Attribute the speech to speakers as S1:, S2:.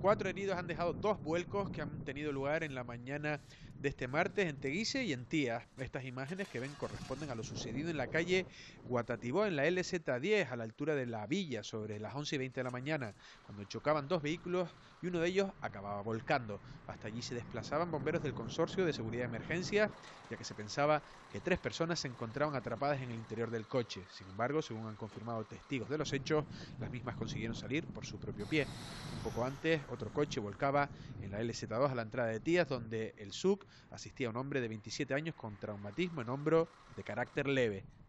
S1: 4 heridos han dejado 2 vuelcos que han tenido lugar en la mañana de este martes en Teguise y en Tía. Estas imágenes que ven corresponden a lo sucedido en la calle Guatatibó, en la LZ10, a la altura de la villa, sobre las 11:20 de la mañana, cuando chocaban 2 vehículos y uno de ellos acababa volcando. Hasta allí se desplazaban bomberos del Consorcio de Seguridad de Emergencia, ya que se pensaba que 3 personas se encontraban atrapadas en el interior del coche. Sin embargo, según han confirmado testigos de los hechos, las mismas consiguieron salir por su propio pie. Un poco antes, otro coche volcaba en la LZ2 a la entrada de Tías, donde el SUC asistía a un hombre de 27 años con traumatismo en hombro de carácter leve.